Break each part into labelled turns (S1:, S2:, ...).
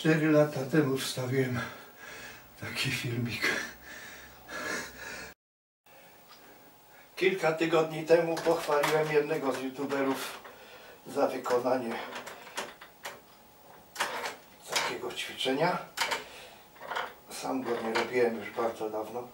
S1: 4 lata temu wstawiłem taki filmik. Kilka tygodni temu pochwaliłem jednego z youtuberów za wykonanie takiego ćwiczenia. Sam go nie robiłem już bardzo dawno.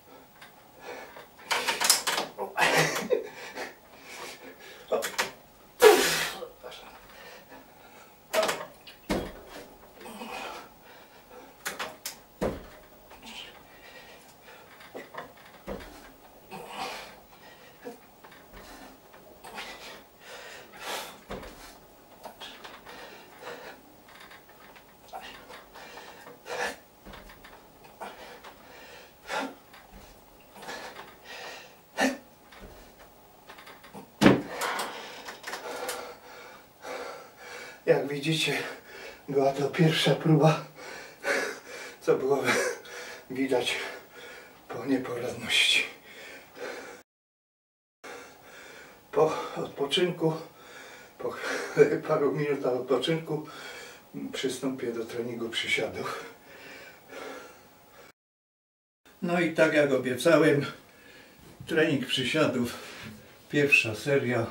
S1: Jak widzicie, była to pierwsza próba, co było widać po nieporadności. Po odpoczynku, po paru minutach odpoczynku przystąpię do treningu przysiadów. No i tak jak obiecałem, trening przysiadów, pierwsza seria.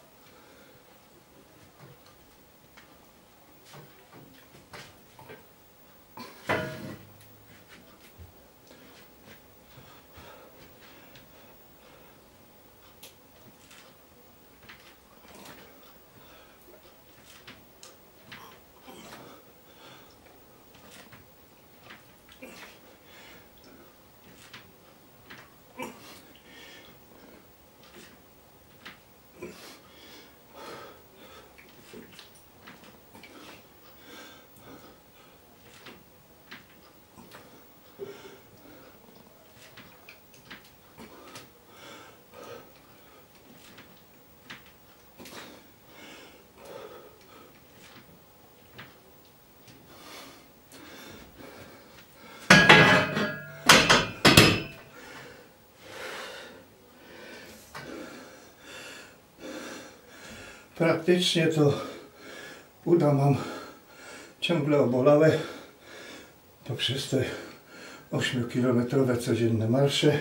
S1: Praktycznie to uda mam ciągle obolałe poprzez te 8-kilometrowe codzienne marsze.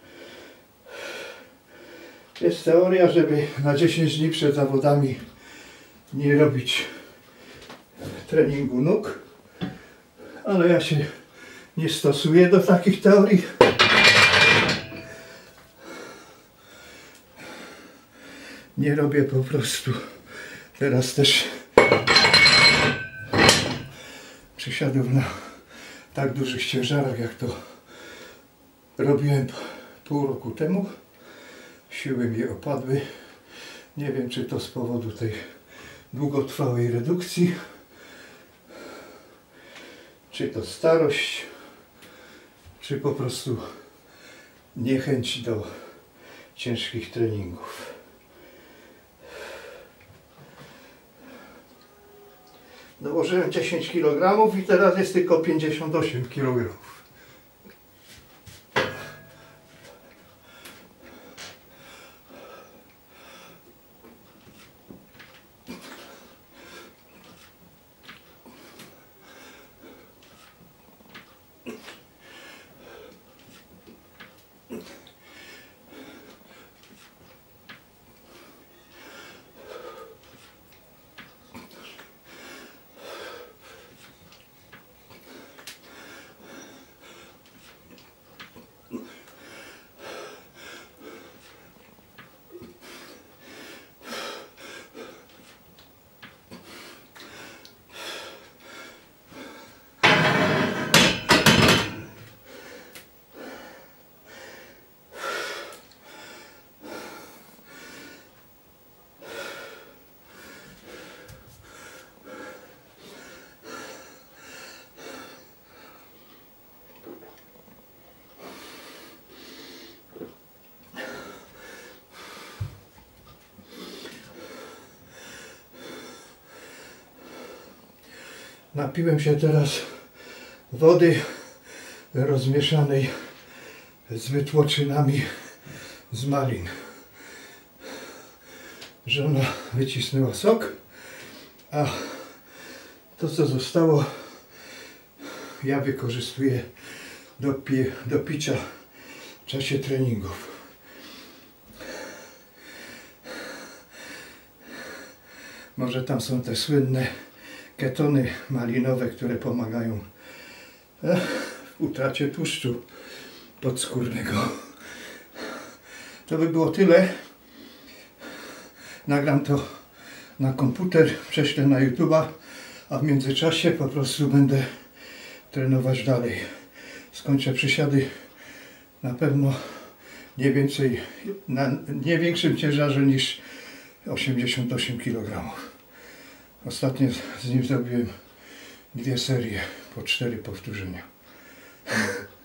S1: Jest teoria, żeby na 10 dni przed zawodami nie robić treningu nóg, ale ja się nie stosuję do takich teorii. Nie robię po prostu teraz też przysiadów na tak dużych ciężarach, jak to robiłem pół roku temu. Siły mi opadły. Nie wiem, czy to z powodu tej długotrwałej redukcji, czy to starość, czy po prostu niechęć do ciężkich treningów. Dołożyłem 10 kg i teraz jest tylko 58 kg. Napiłem się teraz wody rozmieszanej z wytłoczynami z malin. Żona wycisnęła sok, a to co zostało ja wykorzystuję do picia w czasie treningów. Może tam są te słynne ketony malinowe, które pomagają w utracie tłuszczu podskórnego. To by było tyle. Nagram to na komputer, prześlę na YouTube'a, a w międzyczasie po prostu będę trenować dalej. Skończę przysiady na pewno nie większym ciężarze niż 88 kg. Ostatnio z nim zrobiłem 2 serie po 4 powtórzenia.